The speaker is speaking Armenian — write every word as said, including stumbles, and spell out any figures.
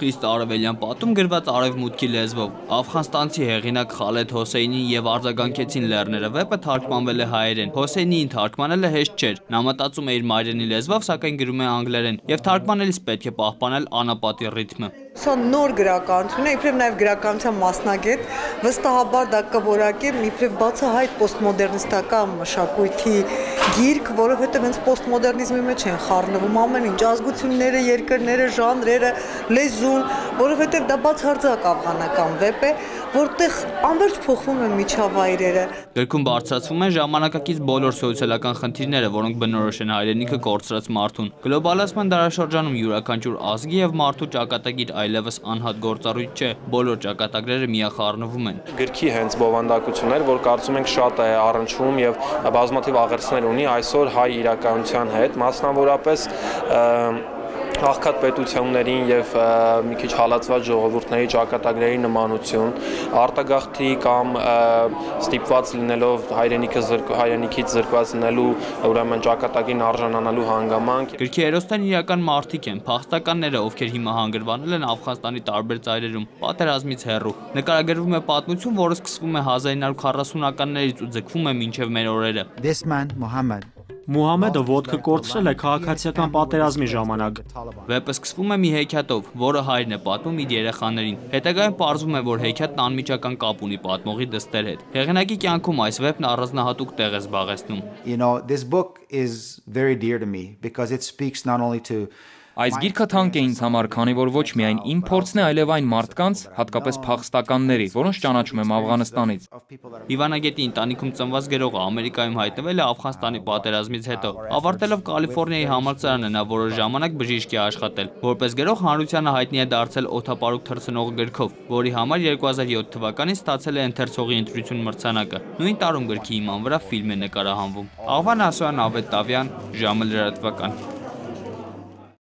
Խիստ արևելյան պատում գրված արևմուտքի լեզվով Աֆղանստանցի հեղինակ Խալեդ Հոսեյնին եւ արձագանքեցին լեռները վեպը թարգմանվել է հայերեն։ Հոսեյնիին թարգմանելը հեշտ չէր։ Նա մտածում է իր մայրենի լեզվով, սակայն գրում է անգլերեն եւ թարգմանելիս պետք է պահպանել անապատի ռիթմը։ Սա նոր գրականություն է, իբրև նաև գրականության մասնագետ, վստահաբար դա կորակի իբրև բացահայտ պոստմոդեռնիստական մշակույթի գիրք, որովհետև հենց պոստմոդեռնիզմի մեջ են խառնվում ամեն ինչ, ազգությունները, երկրները, ժանրերը, լեզուն, որովհետև դա բացարձակ աֆղանական վեպ է, որտեղ անverջ փոխվում են միջավայրերը։ Գրքում բարձրացվում են ժամանակակից բոլոր սոցիալական խնդիրները, որոնք բնորոշ են հայրենիքը կորցրած մարդուն։ Գլոբալացման դարաշրջանում յուրաքանչյուր ազգի եւ մարդու ճակատագիր այլևս անհատ գործառույթ չէ, բոլոր ճակատագրերը միախառնվում են։ Գրքի հենց բովանդակություններ, որ կարծում ենք շատ է առնչվում եւ բազմաթիվ աղերսներ ունի այսօր հայ իրականության հետ, մասնավորապես աղքատ պետություններին եւ մի քիչ հալածված ժողովուրդների ճակատագրերի նմանություն, արտագաղթի կամ ստիպված լինելով հայրենիքը հայրենիքից զրկված լինելու ուրեմն ճակատագրին արժանանալու հանգամանք։ Գրքի հերոսներն իրական մարդիկ են, փախստականները, ովքեր հիմա հանգրվանել են Աֆղանստանի տարբեր ծայրերում, պատերազմից հեռու։ Նկարագրվում է պատմություն, որը սկսվում է հազար ինը հարյուր քառասունականներից ու ձգվում է մինչև մեր օրերը։ This man, Muhammad Մուհամեդը ոտքը կորցրել է քաղաքացիական պատերազմի ժամանակ։ Վեպը սկսվում է մի հեքիաթով, որը հայրն է պատմում իր երեխաներին։ Հետագայում պարզվում է, որ հեքիաթն անմիջական կապ ունի պատմողի դստեր հետ։ Հեղինակի կյանքում այս վեպն առանձնահատուկ տեղ է զբաղեցնում։ You know, this book is very dear to me because it speaks not only to Այս գիրքը թանկ է ինձ համար, քանի որ ոչ միայն իմ փորձն է, այլև այն մարդկանց, հատկապես փախստականների, որոնց ճանաչում եմ Աֆղանստանից։ Հիվանագետի ընտանիքում ծնված գրողը Ամերիկայում հայտնվել է Աֆղանստանի պատերազմից հետո։ Ավարտելով Կալիֆոռնիայի համալսարանը նա որոշ ժամանակ բժիշկ է աշխատել։ Որպես գրող հանրությանը հայտնի է դարձել Օդապարուկ թռցնող գրքով, որի համար երկու հազար յոթ թվականին ստացել է ընթերցողի ընտրություն մրցանակը։ Նույն տարում գրքի հիման վրա ֆիլմ է նկարահանվում։ Աղվան Ասոյան, Ավետ Տավյան, ժամը լրատվական։